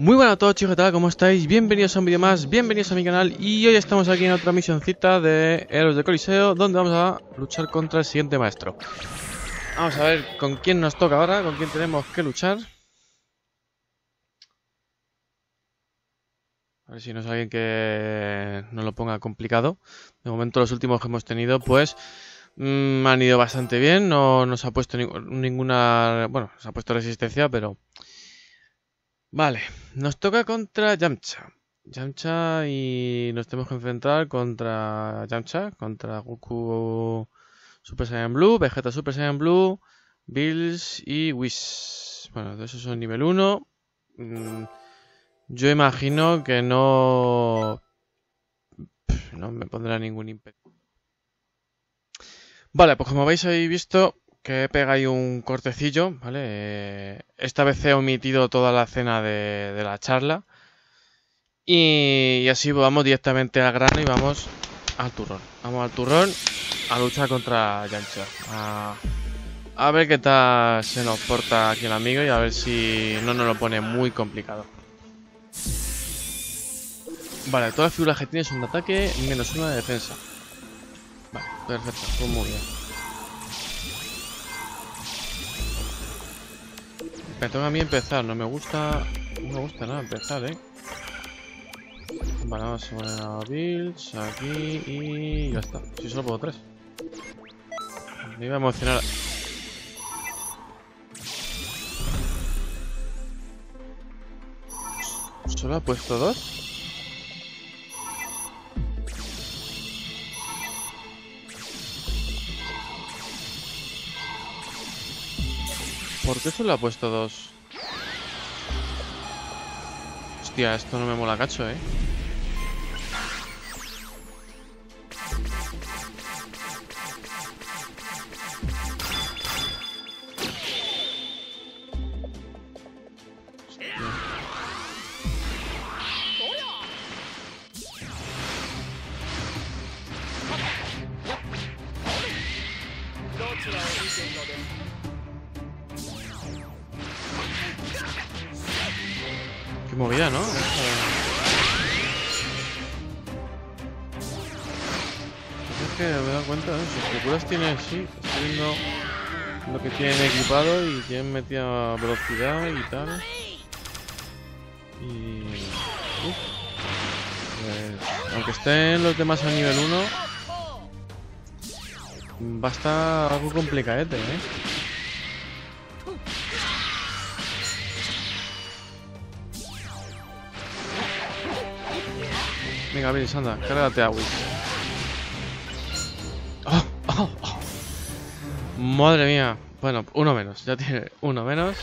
Muy buenas a todos, chicos, ¿qué tal? ¿Cómo estáis? Bienvenidos a un vídeo más, bienvenidos a mi canal. Y hoy estamos aquí en otra misioncita de Héroes de Coliseo, donde vamos a luchar contra el siguiente maestro. Vamos a ver con quién nos toca ahora, con quién tenemos que luchar. A ver si no es alguien que nos lo ponga complicado. De momento los últimos que hemos tenido pues han ido bastante bien. No nos ha puesto ninguna... Bueno, nos ha puesto resistencia, pero... Vale, nos toca contra Yamcha. Yamcha y nos tenemos que enfrentar contra Yamcha, contra Goku Super Saiyan Blue, Vegeta Super Saiyan Blue, Bills y Whis. Bueno, esos son nivel 1. Yo imagino que no me pondrá ningún impedimento. Vale, pues como habéis visto que he pegado ahí un cortecillo, ¿vale? Esta vez he omitido toda la escena de la charla. Y así vamos directamente al grano y vamos al turrón. Vamos al turrón a luchar contra Yamcha. A ver qué tal se nos porta aquí el amigo y a ver si no nos lo pone muy complicado. Vale, todas las figuras que tiene son de ataque y -1 de defensa. Vale, perfecto, pues muy bien. Me toca a mí empezar, no me gusta nada empezar, Vale, vamos a poner a Bills aquí y ya está. Si solo puedo 3. Me iba a emocionar. ¿Solo ha puesto 2? ¿Por qué solo ha puesto 2? Hostia, esto no me mola cacho, Qué movida, ¿no? Es que me he dado cuenta, ¿no? Sus figuras tienen, sí, estoy viendo lo que tienen equipado y tienen metida velocidad y tal. Y... pues, aunque estén los demás a nivel 1, va a estar algo complicadete, Venga, Bills, anda, cárgate a Whis. ¡Oh! ¡Oh! ¡Oh! Madre mía. Bueno, uno menos, ya tiene uno menos.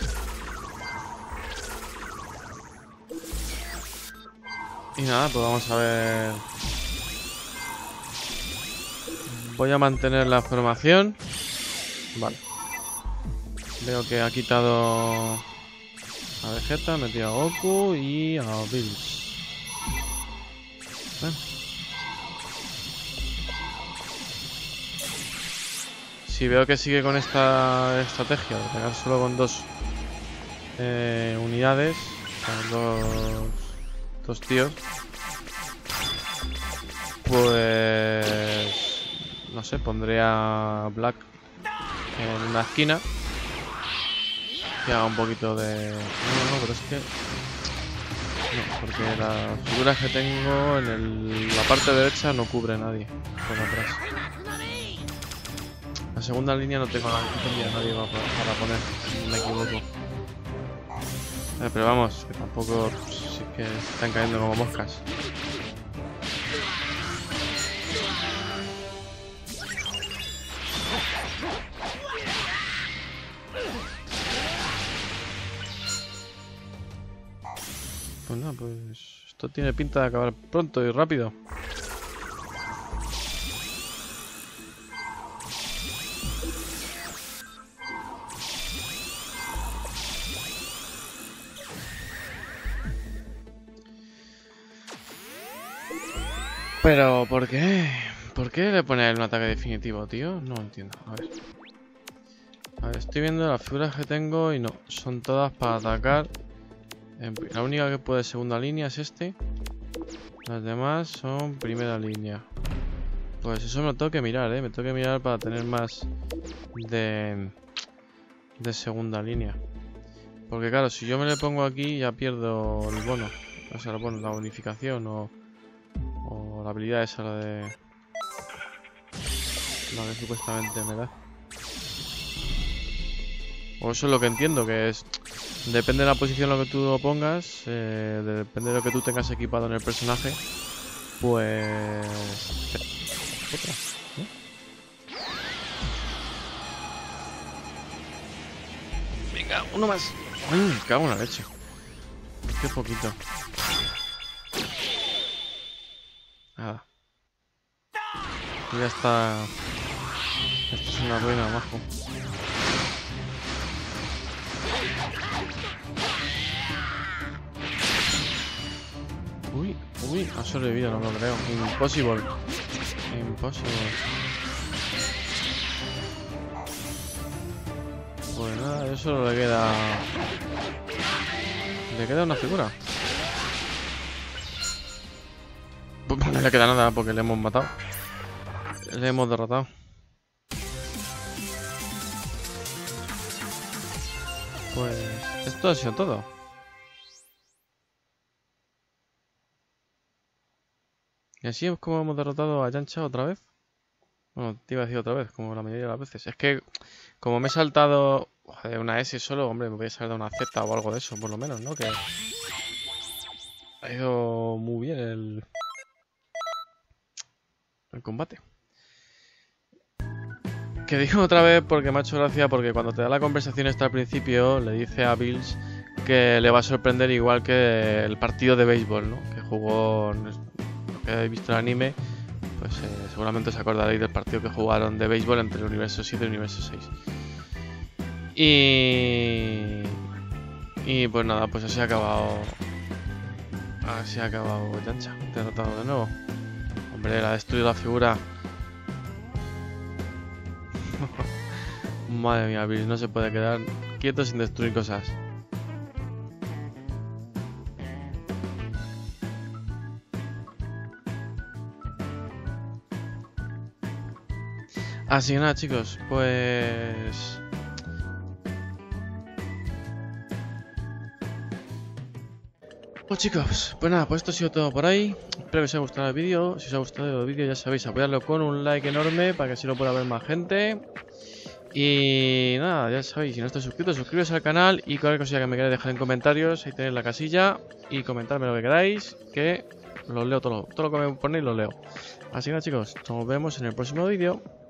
Y nada, pues vamos a ver. Voy a mantener la formación. Vale. Veo que ha quitado a Vegeta, ha metido a Goku y a Bills. Si veo que sigue con esta estrategia de pegar solo con 2 unidades, con dos tíos, pues no sé, pondré a Black en una esquina que haga un poquito de... No, pero es que... No, porque las figuras que tengo en la parte derecha no cubre nadie por atrás. La segunda línea no tengo nadie para poner, si no me equivoco. Pero vamos, que tampoco... Sí que están cayendo como moscas. Pues nada, pues esto tiene pinta de acabar pronto y rápido. Pero, ¿por qué? ¿Por qué le pone un ataque definitivo, tío? No entiendo. A ver, estoy viendo las figuras que tengo y no. Son todas para atacar La única que puede segunda línea es este. Las demás son primera línea. Pues eso me lo tengo que mirar, me tengo que mirar para tener más de segunda línea. Porque claro, si yo me le pongo aquí ya pierdo el bono. O sea, bueno, la bonificación o la habilidad esa, la que supuestamente me da. O eso es lo que entiendo, que es... Depende de la posición en la que tú lo pongas, depende de lo que tú tengas equipado en el personaje, pues... Otra, ¿no? Venga, uno más. Me cago en la leche. Qué poquito. Nada. Ya está... Esto es una ruina, majo. Uy, ha sobrevivido, no lo creo. Impossible. Impossible. Pues nada, eso solo le queda... Le queda una figura. Pues no le queda nada porque le hemos matado. Le hemos derrotado. Pues esto ha sido todo. Y así es como hemos derrotado a Yancha otra vez. Bueno, te iba a decir otra vez, como la mayoría de las veces. Es que, como me he saltado joder, una S solo, hombre, me voy a saltar una Z o algo de eso, por lo menos, ¿no? Que ha ido muy bien el combate. Que digo otra vez porque me ha hecho gracia, porque cuando te da la conversación esta al principio, le dice a Bills que le va a sorprender igual que el partido de béisbol, ¿no? Que jugó... que habéis visto el anime, pues seguramente os acordaréis del partido que jugaron de béisbol entre el universo 7 y el universo 6. Y pues nada, pues así ha acabado. Así ha acabado Yancha, derrotado de nuevo. Hombre, la ha destruido la figura. Madre mía, Bills no se puede quedar quieto sin destruir cosas. Así que nada, chicos, pues... Pues chicos, pues nada, pues esto ha sido todo por ahí. Espero que os haya gustado el vídeo. Si os ha gustado el vídeo, ya sabéis, apoyarlo con un like enorme para que así lo pueda ver más gente. Y nada, ya sabéis, si no estáis suscritos, suscribiros al canal y cualquier cosilla que me queráis dejar en comentarios, ahí tenéis la casilla y comentadme lo que queráis, que los leo todo lo que me ponéis lo leo. Así que nada, chicos, nos vemos en el próximo vídeo.